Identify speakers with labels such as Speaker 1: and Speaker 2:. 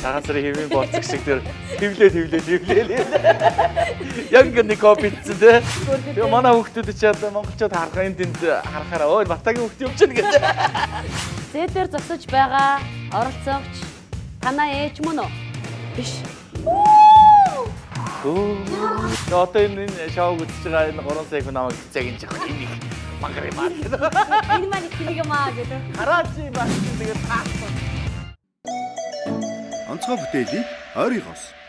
Speaker 1: Цагаан сарын хэвийн болцох шиг тэр хөвлөө. Яг ингэ копи хийсэн те. Тэгээ манай хүүхдүүд ч одоо монголчууд харах энэ тэнд харахаараа ой Батагийн хүүхд юм чинь гэж.
Speaker 2: Зээдээр зогсож байгаа оролцогч танаа ээж мөн үү? Биш.
Speaker 1: Одоо энэ шоуг үзэж байгаа энэ 3 сая хүн намайг хэцээг энэ жах энийг мангар юм аа.
Speaker 2: Энэ маань хэнийг маа гэдэг.
Speaker 1: Хараач юм байна тэгээд таасан.
Speaker 3: Онцгой бүтээлийг ойргоос